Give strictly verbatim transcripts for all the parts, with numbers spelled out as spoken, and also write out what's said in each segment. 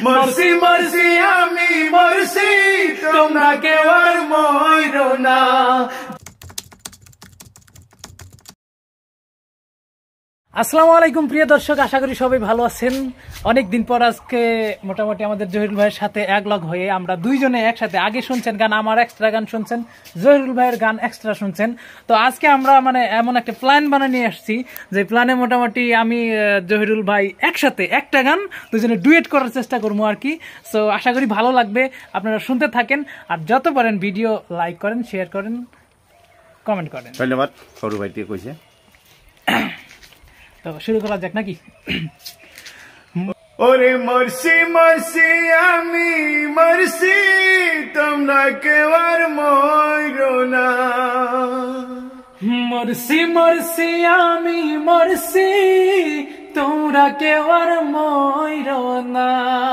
মরছি মরছি আমি মরছি তোমরা কেউ আর মরো না। আসসালামু আলাইকুম প্রিয় দর্শক, আশা করি সবাই ভালো আছেন। অনেকদিন পর আজকে মোটামুটি আমাদের জহিরুল ভাইয়ের সাথে এক লগ হয়ে আমরা দুইজনে একসাথে, আগে শুনছেন গান আমার এক্সট্রা গান শুনছেন, জহিরুল ভাইয়ের গান এক্সট্রা শুনছেন। তো আজকে আমরা মানে এমন একটা প্ল্যান বানিয়ে নিয়ে আসছি যে প্ল্যানে মোটামুটি আমি জহিরুল ভাই একসাথে একটা গান দুজনে ডুয়েট করার চেষ্টা করবো আর কি। সো আশা করি ভালো লাগবে, আপনারা শুনতে থাকেন আর যত পারেন ভিডিও লাইক করেন, শেয়ার করেন, কমেন্ট করেন। ধন্যবাদ। সরু ভাইটিয়ে কইছে। তো শুরু করা যাক নাকি? ওরে মরছি মরছি আমি মরছি তোমরা কেউ আর মরো না। মরছি মরছি আমি মরছি তোমরা কেউ আর মরো না।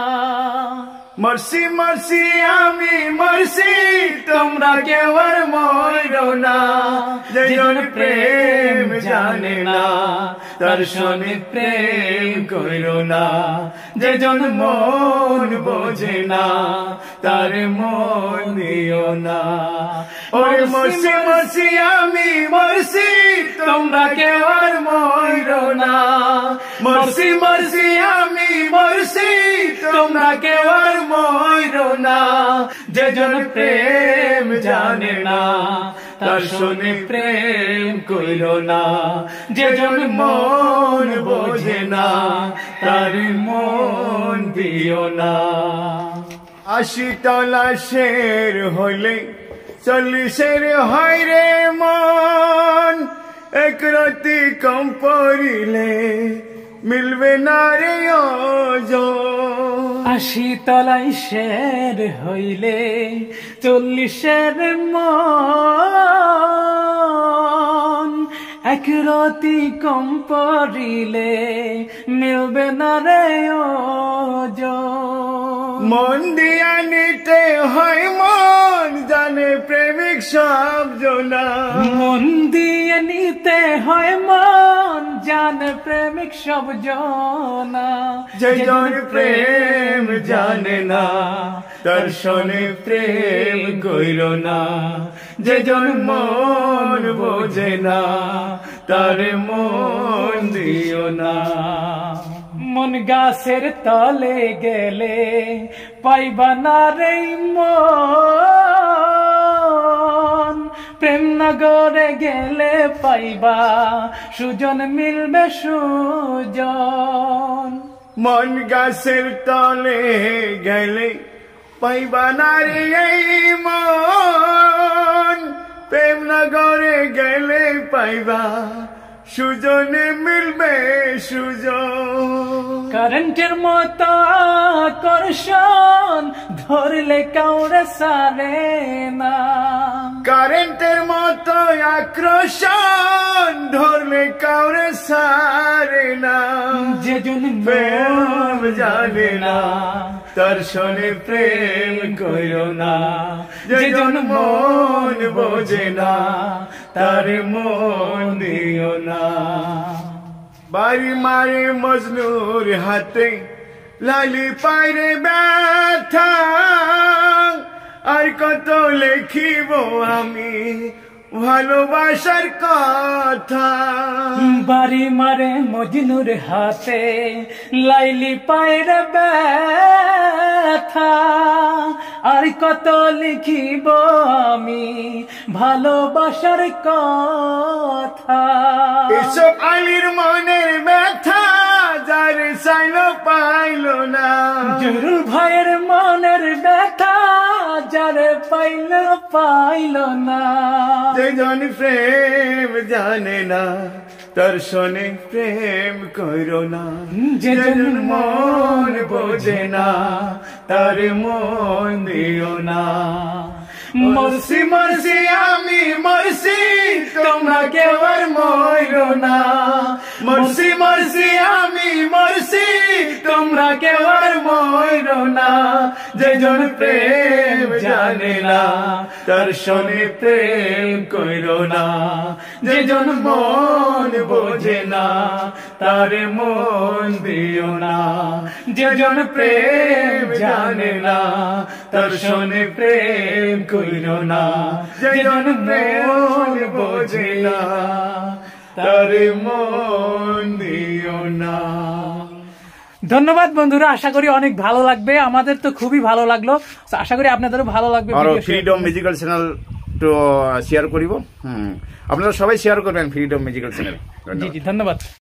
মরছি মরছি আমি মরছি তোমরা কেউ আর মরো না। যেজন প্রেম জানে না তার সনে প্রেম কইরো না। যেজন মন বোঝে না তার মন দিও না। ওরে মরছি মরছি আমি মরছি তোমরা কেউ আর মরো না। মরছি মরছি আমি মরছি তোমরা কেউ আর মরো না। যেজন প্রেম জানে না তার সনে প্রেম কইরো না। যেজন মন বোঝে না তার মন দিও না। আশি তলা শের হইলে চল্লিশের হয় রে মন। এক রাতি কম পড়িলে মিলবে না রে ওজন। আশি তলাই শের হইলে চল্লিশের মন। এক রাতি কম পড়িলে মিলবে না রে ওজন। মন দিয়া নিতে হয় মন জানে প্রেমিক সব জনা। মন দিয়ে নিতে হয় মন জানে প্রেমিক সব জনা। যেজন প্রেম জানে না তার সনে প্রেম কইরো না। যেজন মন বোঝে না তার মন দিও না। মন গাছের তলে গেলে পাইবা না রে মন। প্রেম নগরে গেলে পাইবা সুজন, মিলবে সুজন। মন গাছের তলে গেলে পাইবা না রে এই মন। প্রেম নগরে গেলে পাইবা সুজনে, মিলবে সুজন। কারেন্টের মতো আকর্ষণ ধরলে কাউরে সারে না। কারেন্টের মতো আক্রোশন ধরলে কাউরে সারে না। যেজন প্রেম জানে না তার সনে প্রেম কইরো না। যেজন মন বোঝে না তার মন দিও না। বাড়ি মারে মজনুর হাতে লালি পায়রে ব্যথা। আর কত লেখিব আমি ভালোবাসার কথা। বাড়ি মারে মজনুর হাতে লাইলি পায়ের ব্যথা। আর কত লিখিব আমি ভালোবাসার কথা। এসব আলীর মনের ব্যথা যারে চাইল পাইল না। জহিরুল ভাইয়ের মনের ব্যথা যারে পাইল পাইল না। যেজন প্রেম জানে না তার সনে প্রেম কইরো না। যেজন মন বোঝে না তার মন দিও না। মরছি মরছি আমি মরছি তোমরা কেউ আর মরো না। মরছি মরছি আমি মরছি তোমরা কেউ আর মরো না যেজন প্রেম জানে না তার শোনে প্রেম কইরো না যেজন মন বোঝে না তার মন দিও না যেজন প্রেম জানে না তার শোনে প্রেম কইরো না যেজন মন বোঝে না তার মন দিও না। ধন্যবাদ বন্ধুরা, আশা করি অনেক ভালো লাগবে, আমাদের তো খুবই ভালো লাগলো, আশা করি আপনাদেরও ভালো লাগবে। ফ্রিডম মিউজিক্যাল চ্যানেল তো শেয়ার করিব, হুম আপনারা সবাই শেয়ার করবেন ফ্রিডম মিউজিক্যাল চ্যানেল। জি জি ধন্যবাদ।